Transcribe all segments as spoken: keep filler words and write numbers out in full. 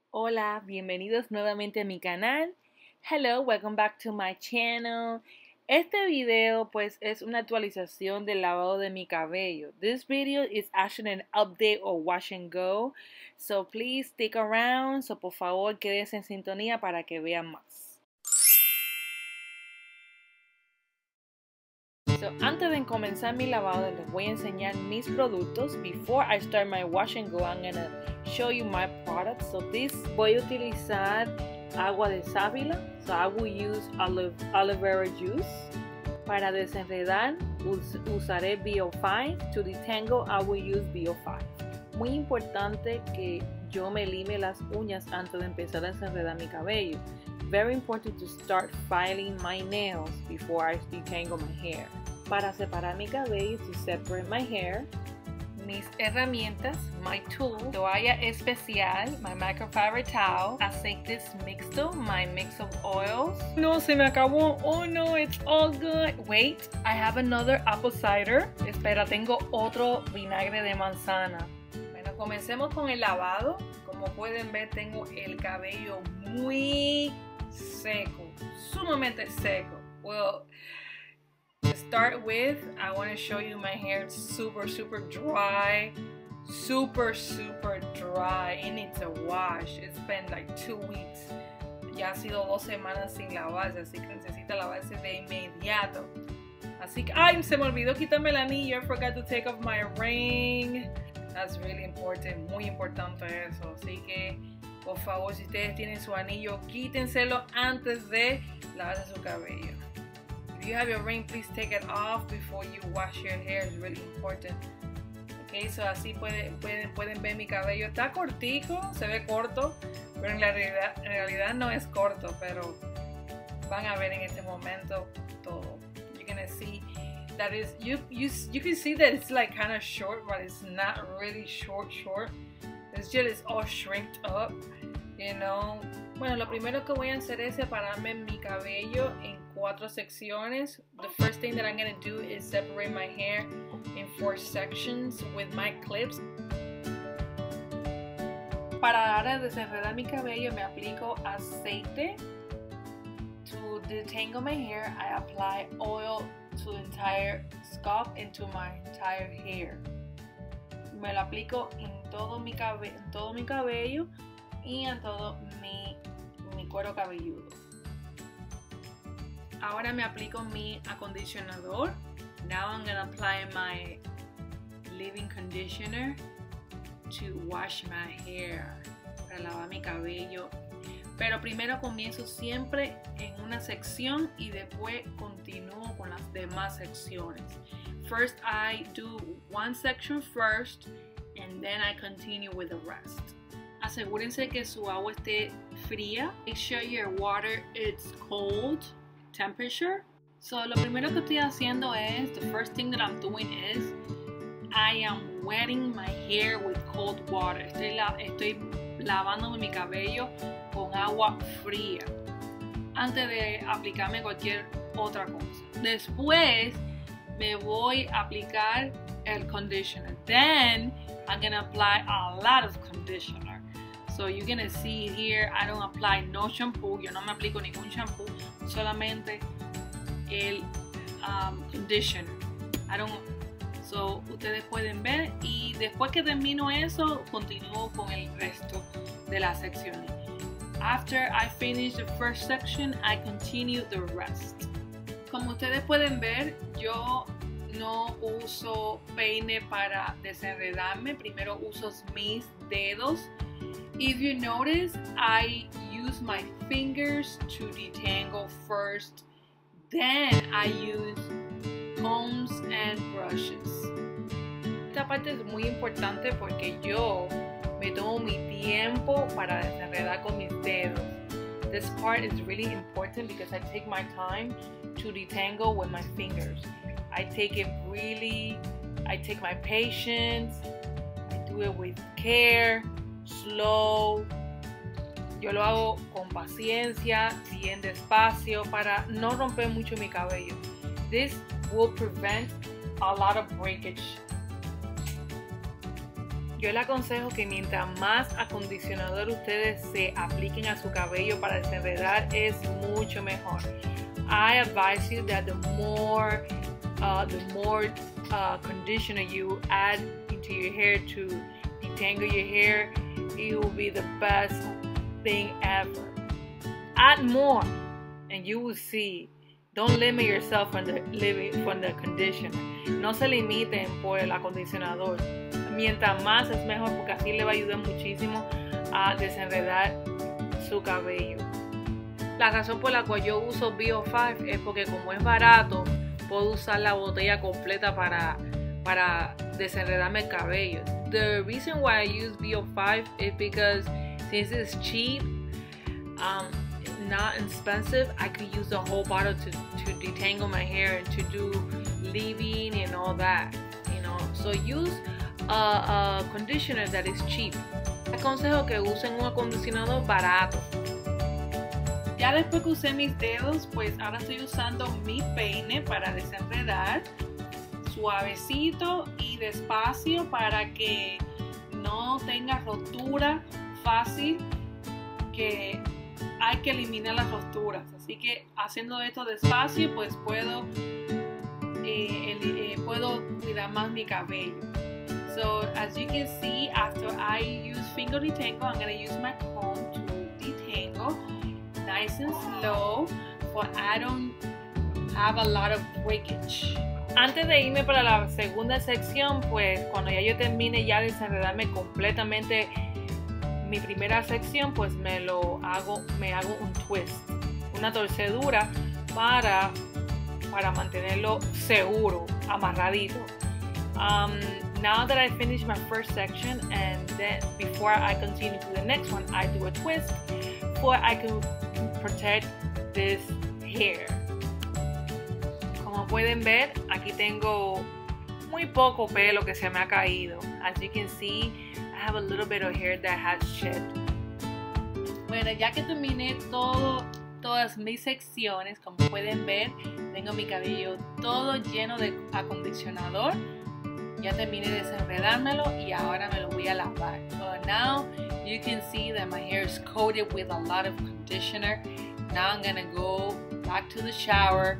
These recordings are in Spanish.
Hola, bienvenidos nuevamente a mi canal. Hello, welcome back to my channel. Este video pues es una actualización del lavado de mi cabello. This video is actually an update or wash and go. So please stick around. So por favor quédense en sintonía para que vean más. So, antes de comenzar mi lavado les voy a enseñar mis productos. Before I start my wash and go, I'm gonna show you my products. So this, voy a utilizar agua de sábila. So I will use aloe, aloe vera juice. Para desenredar us, usaré B O five. To detangle I will use B O five. Muy importante que yo me lime las uñas antes de empezar a desenredar mi cabello. Very important to start filing my nails before I detangle my hair. Para separar mi cabello, to separate my hair, mis herramientas, my tool, toalla especial, my microfiber towel, aceites mixto, my mix of oils. No, se me acabó. Oh no, it's all good. Wait, I have another apple cider. Espera, tengo otro vinagre de manzana. Bueno, comencemos con el lavado. Como pueden ver, tengo el cabello muy seco, sumamente seco. Well, to start with, I want to show you my hair. It's super, super dry. Super, super dry. It needs a wash. It's been like two weeks. Ya ha sido dos semanas sin lavarse, así que necesita lavarse de inmediato. Así que, ay, se me olvidó quitarme el anillo. I forgot to take off my ring. That's really important. Muy importante eso. Así que, por favor, si ustedes tienen su anillo, quítenselo antes de lavarse su cabello. If you have your ring, please take it off before you wash your hair. It's really important. Okay, so así pueden, pueden, pueden ver mi cabello. Está cortico, se ve corto, pero en la realidad, en realidad no es corto, pero van a ver en este momento todo. You're gonna see that is, you, you, you can see that it's like kind of short, but it's not really short, short. It's just it's all shrinked up, you know. Bueno, lo primero que voy a hacer es separarme mi cabello en cuatro secciones. The first thing that I'm going to do is separate my hair in four sections with my clips. Para ahora desenredar mi cabello me aplico aceite. To detangle my hair, I apply oil to the entire scalp into my entire hair. Me lo aplico en todo mi, cabe en todo mi cabello y en todo mi, mi cuero cabelludo. Ahora me aplico mi acondicionador. Now I'm gonna apply my leave-in conditioner to wash my hair, para lavar mi cabello. Pero primero comienzo siempre en una sección y después continúo con las demás secciones. First I do one section first and then I continue with the rest. Asegúrense que su agua esté fría. Make sure your water is cold temperature. So lo primero que estoy haciendo es, the first thing that I'm doing is I am wetting my hair with cold water. Estoy, la, estoy lavándome mi cabello con agua fría antes de aplicarme cualquier otra cosa. Después me voy a aplicar el conditioner. Then I'm gonna apply a lot of conditioner. So you're gonna see here, I don't apply no shampoo. Yo no me aplico ningún shampoo, solamente el um, conditioner. I don't. So ustedes pueden ver, y después que termino eso, continúo con el resto de las secciones. After I finish the first section, I continue the rest. Como ustedes pueden ver, yo no uso peine para desenredarme. Primero uso mis dedos. If you notice, I use my fingers to detangle first. Then I use combs and brushes. Esta parte es muy importante porque yo me tomo mi tiempo para desenredar con mis dedos. This part is really important because I take my time to detangle with my fingers. I take it really, I take my patience, I do it with care, slow. Yo lo hago con paciencia, bien despacio, para no romper mucho mi cabello. This will prevent a lot of breakage. Yo les aconsejo que mientras más acondicionador ustedes se apliquen a su cabello para desenredar es mucho mejor. I advise you that the more uh, the more uh, conditioner you add into your hair to detangle your hair, it will be the best thing ever. Add more and you will see. Don't limit yourself from the, from the conditioner. No se limiten por el acondicionador. Mientras más es mejor porque así le va a ayudar muchísimo a desenredar su cabello. La razón por la cual yo uso B O cinco es porque como es barato, puedo usar la botella completa para, para desenredarme el cabello. The reason why I use B O cinco is because since it's cheap, um, not expensive, I could use the whole bottle to, to detangle my hair and to do leave-in and all that, you know. So use a, a conditioner that is cheap. Aconsejo que usen un acondicionador barato. Ya después que usé mis dedos, pues ahora estoy usando mi peine para desenredar suavecito y despacio para que no tenga rotura fácil, que hay que eliminar las roturas. Así que haciendo esto despacio, pues puedo, eh, eh, puedo cuidar más mi cabello. So as you can see, after I use finger detangle, I'm going to use my comb to detangle nice and slow, but I don't have a lot of breakage. Antes de irme para la segunda sección, pues cuando ya yo termine ya de desenredarme completamente mi primera sección, pues me lo hago, me hago un twist, una torcedura para, para mantenerlo seguro, amarradito. Um, now that I finished my first section, and then before I continue to the next one, I do a twist so I can protect this hair. Como pueden ver, aquí tengo muy poco pelo que se me ha caído. As you can see, I have a little bit of hair that has shed. Bueno, ya que terminé todo, todas mis secciones, como pueden ver, tengo mi cabello todo lleno de acondicionador. Ya terminé de desenredármelo y ahora me lo voy a lavar. So now you can see that my hair is coated with a lot of conditioner. Now I'm gonna go back to the shower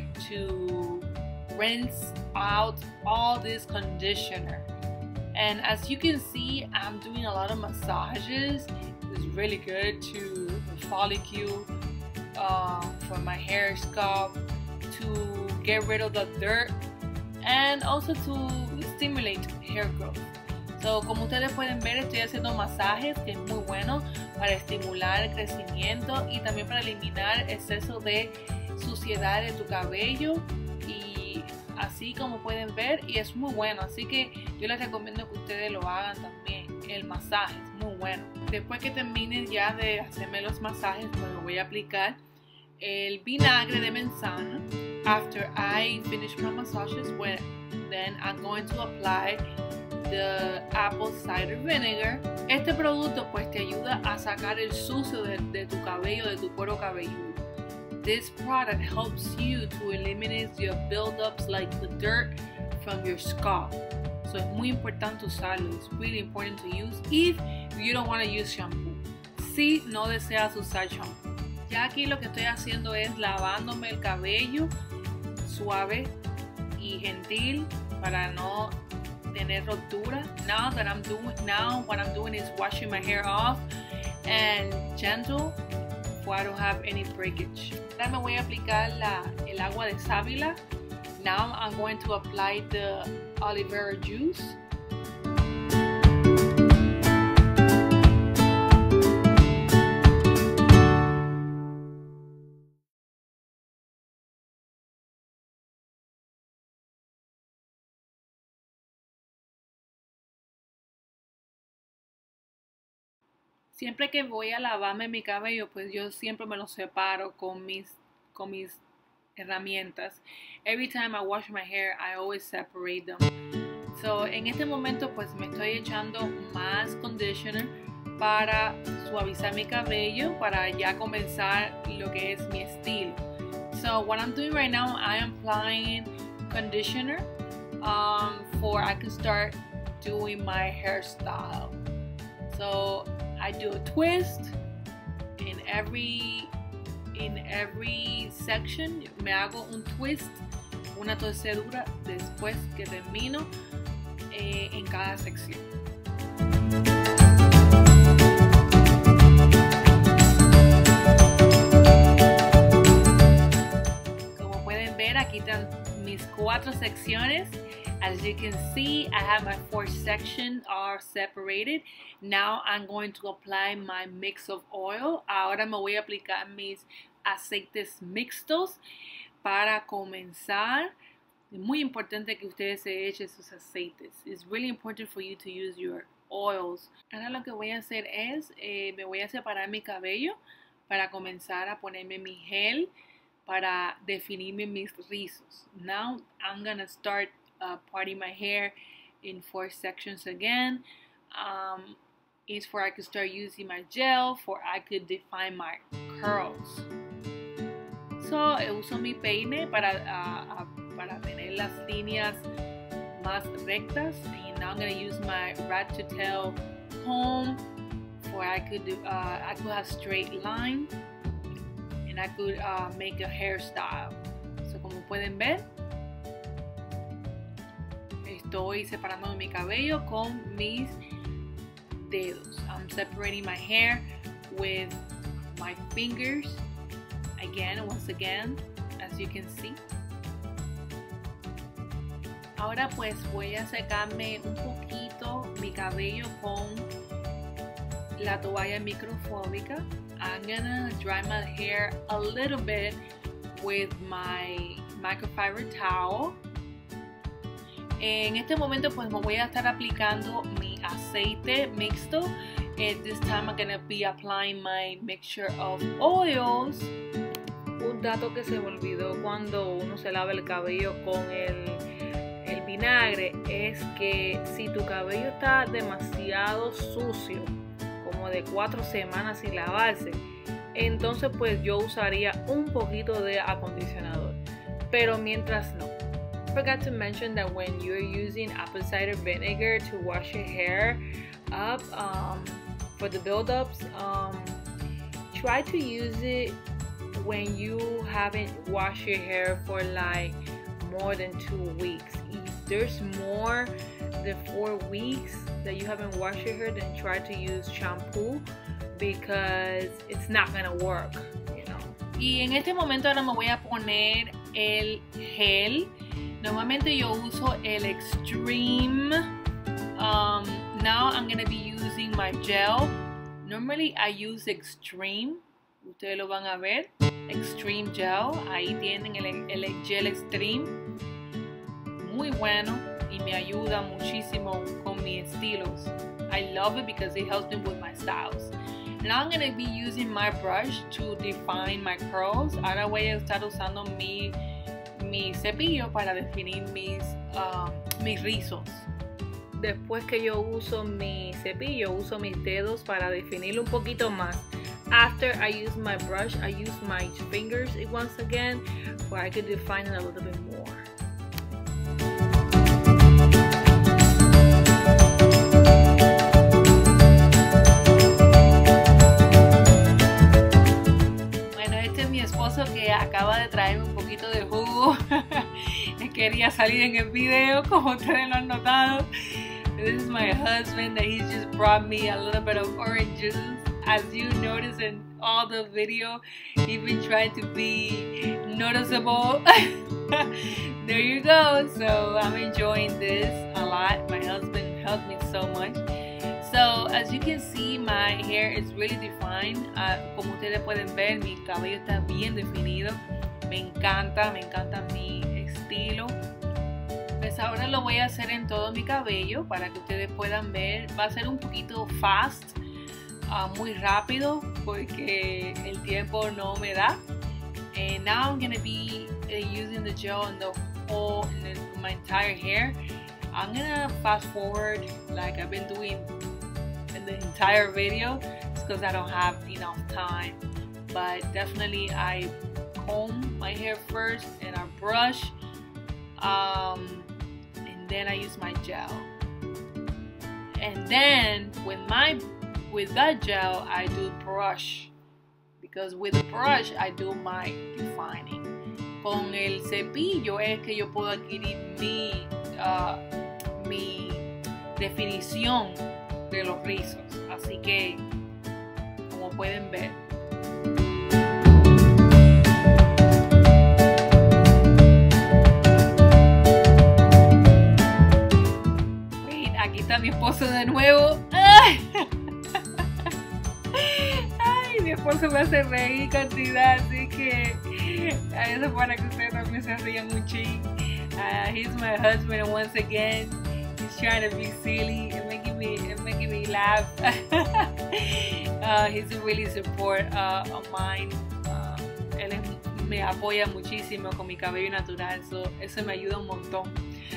to rinse out all this conditioner. And as you can see, I'm doing a lot of massages. It's really good to the follicle, uh, for my hair scalp, to get rid of the dirt, and also to stimulate hair growth. So, como ustedes pueden ver, estoy haciendo masajes, que es muy bueno para estimular el crecimiento y también para eliminar exceso de suciedad de tu cabello, y así como pueden ver, y es muy bueno, así que yo les recomiendo que ustedes lo hagan también. El masaje es muy bueno. Después que terminen ya de hacerme los masajes, pues lo voy a aplicar el vinagre de manzana. After I finish my massages, well, then I'm going to apply the apple cider vinegar. Este producto pues te ayuda a sacar el sucio de, de tu cabello, de tu cuero cabelludo. This product helps you to eliminate your buildups like the dirt from your scalp. So es muy importante usarlo. It's really important to use if you don't want to use shampoo. Si no deseas usar shampoo. Ya aquí lo que estoy haciendo es lavándome el cabello suave y gentil para no tener rotura. Now that I'm doing, now what I'm doing is washing my hair off and gentle, so I don't have any breakage. Ahora me voy a aplicar la, el agua de sábila. Now I'm going to apply the aloe vera juice. Siempre que voy a lavarme mi cabello, pues yo siempre me lo separo con mis, con mis herramientas. Every time I wash my hair, I always separate them. So, en este momento, pues me estoy echando más conditioner para suavizar mi cabello, para ya comenzar lo que es mi estilo. So, what I'm doing right now, I am applying conditioner um, for I can start doing my hairstyle. So I do a twist in every in every section. Me hago un twist, una torcedura después que termino eh, en cada sección. Como pueden ver, aquí están mis cuatro secciones. As you can see, I have my four sections are separated. Now I'm going to apply my mix of oil. Ahora me voy a aplicar mis aceites mixtos. Para comenzar, es muy importante que ustedes se echen sus aceites. It's really important for you to use your oils. Ahora lo que voy a hacer es, eh, me voy a separar mi cabello para comenzar a ponerme mi gel para definirme mis rizos. Now I'm gonna start Uh, parting my hair in four sections again. Um, it's for I could start using my gel, for I could define my curls. So uso mi peine para, uh, uh, para tener las líneas más rectas. And now I'm gonna use my rat to tail comb, for I could do, uh, I could have straight line, and I could uh, make a hairstyle. So como pueden ver, estoy separando mi cabello con mis dedos. I'm separating my hair with my fingers. Again, once again, as you can see. Ahora pues voy a secarme un poquito mi cabello con la toalla microfóbica. I'm gonna dry my hair a little bit with my microfiber towel. En este momento pues me voy a estar aplicando mi aceite mixto. At this time I'm gonna be applying my mixture of oils. Un dato que se me olvidó cuando uno se lava el cabello con el, el vinagre es que si tu cabello está demasiado sucio, como de cuatro semanas sin lavarse, entonces pues yo usaría un poquito de acondicionador, pero mientras no. I forgot to mention that when you're using apple cider vinegar to wash your hair up um, for the buildups, um, try to use it when you haven't washed your hair for like more than two weeks. If there's more than four weeks that you haven't washed your hair, then try to use shampoo because it's not gonna work, you know. Y en este momento ahora me voy a poner el gel. Normalmente yo uso el Extreme. Um, now I'm going to be using my gel. Normally I use Extreme. Ustedes lo van a ver. Extreme Gel. Ahí tienen el, el gel Extreme. Muy bueno y me ayuda muchísimo con mis estilos. I love it because it helps me with my styles. Now I'm going to be using my brush to define my curls. Ahora voy a estar usando mi mi cepillo para definir mis, uh, mis rizos. Después que yo uso mi cepillo, uso mis dedos para definirlo un poquito más. After I use my brush, I use my fingers once again, where I could define it a little bit more. Bueno, este es mi esposo que acaba de traerme un poquito de jugo. Quería salir en el video, como ustedes lo han notado. This is my husband that he just brought me a little bit of orange juice. As you notice in all the video, he's been trying to be noticeable. There you go. So I'm enjoying this a lot. My husband helped me so much. So as you can see, my hair is really defined. Uh, como ustedes pueden ver, mi cabello está bien definido. Me encanta, me encanta mi estilo. Pues ahora lo voy a hacer en todo mi cabello para que ustedes puedan ver. Va a ser un poquito fast, uh, muy rápido porque el tiempo no me da. And now I'm gonna be uh, using the gel in the whole, in, the, in my entire hair. I'm gonna fast forward like I've been doing in the entire video. It's because I don't have enough time. But definitely I comb my hair first and I brush. Um, and then I use my gel. And then with my with that gel I do brush, because with the brush I do my defining. Con el cepillo es que yo puedo adquirir mi, uh, mi definición de los rizos. Así que, como pueden ver, aquí está mi esposo de nuevo. ¡Ay! Ay, mi esposo me hace reír cantidad, así que eso para que ustedes también se rían un ching. Uh, he's my husband, and once again, he's trying to be silly and making me and making me laugh. uh, he's a really support uh, of mine. Uh, él es, me apoya muchísimo con mi cabello natural, so eso me ayuda un montón.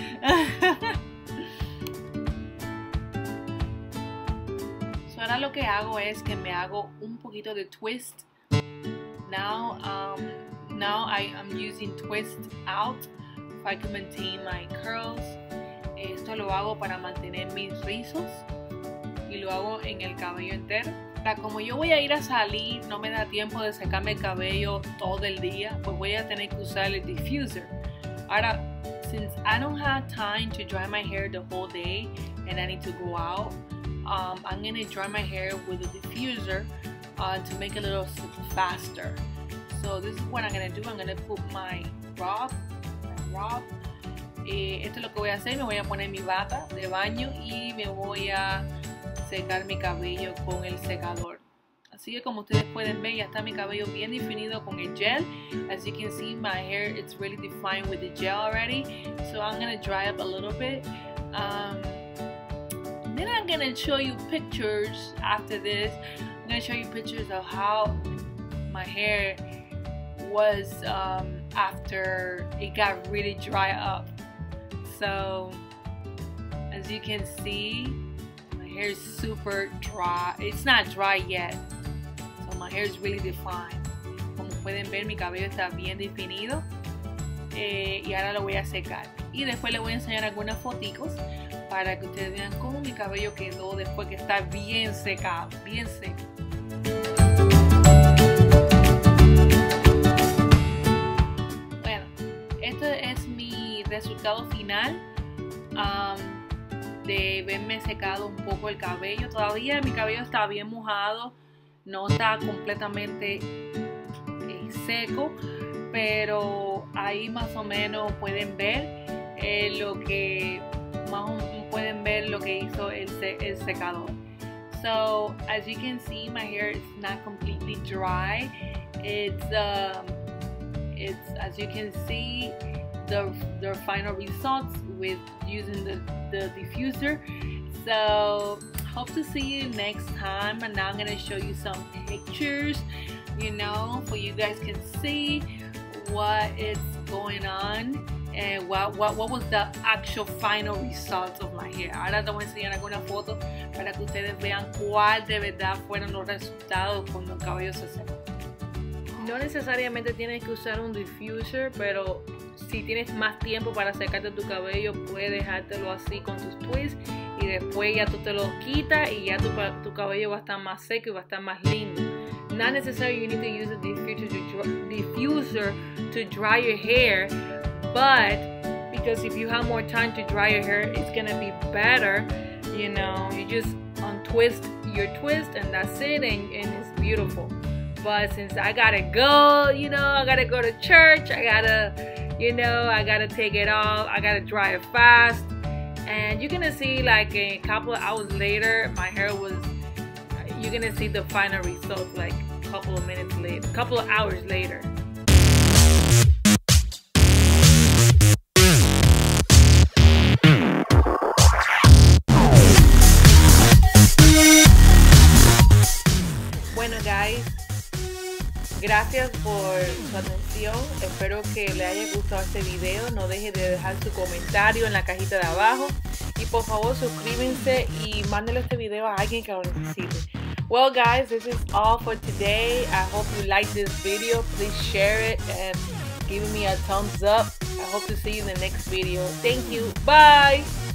So ahora lo que hago es que me hago un poquito de twist. Now, um, now I am using twist out if I can maintain my curls. Esto lo hago para mantener mis rizos y lo hago en el cabello entero. Como yo voy a ir a salir, no me da tiempo de secarme el cabello todo el día, pues voy a tener que usar el diffuser. Ahora, since I don't have time to dry my hair the whole day and I need to go out, um, I'm gonna dry my hair with a diffuser uh, to make it a little faster. So this is what I'm gonna do. I'm gonna put my rob, my rob. Eh, esto es lo que voy a hacer. Me voy a poner mi bata de baño y me voy a secar mi cabello con el secador. Así que como ustedes pueden ver, ya está mi cabello bien definido con el gel. As you can see, my hair it's really defined with the gel already. So I'm gonna dry up a little bit. Um, then I'm gonna show you pictures after this. I'm gonna show you pictures of how my hair was um, after it got really dry up. So as you can see, my hair is super dry. It's not dry yet, so my hair is really defined. Como pueden ver, mi cabello está bien definido, eh, y ahora lo voy a secar y después les voy a enseñar algunas foticos para que ustedes vean cómo mi cabello quedó después que está bien secado, bien seco. Bueno, este es mi resultado final um, de verme secado un poco el cabello. Todavía mi cabello está bien mojado, no está completamente eh, seco, pero ahí más o menos pueden ver eh, lo que más o menos pueden ver lo que hizo el, se el secador. So as you can see, my hair is not completely dry. It's um, it's as you can see the the final results with using the the diffuser. So hope to see you next time, and now I'm gonna show you some pictures, you know, so you guys can see what is going on and what, what, what was the actual final result of my hair. Ahora te voy a enseñar algunas fotos para que ustedes vean cuál de verdad fueron los resultados cuando el cabello se seca. No necesariamente tienes que usar un diffuser, pero si tienes más tiempo para secarte tu cabello, puedes dejártelo así con tus twists y después ya tú te lo quitas y ya tu, tu cabello va a estar más seco y va a estar más lindo. Not necessarily you need to use a diffuser to, diffuser to dry your hair, but because if you have more time to dry your hair, it's gonna be better. You know, you just untwist your twist and that's it, and, and it's beautiful. But since I gotta go, you know, I gotta go to church, I gotta, you know, I gotta take it off, I gotta dry it fast, and you're gonna see like a couple of hours later, my hair was, you're gonna see the final result like a couple of minutes later, a couple of hours later. Bueno, guys, gracias por su atención. Espero que le haya gustado este video. No deje de dejar su comentario en la cajita de abajo. Y por favor, suscríbanse y mándenle este video a alguien que lo necesite. Well, guys, this is all for today. I hope you like this video. Please share it and give me a thumbs up. I hope to see you in the next video. Thank you. Bye.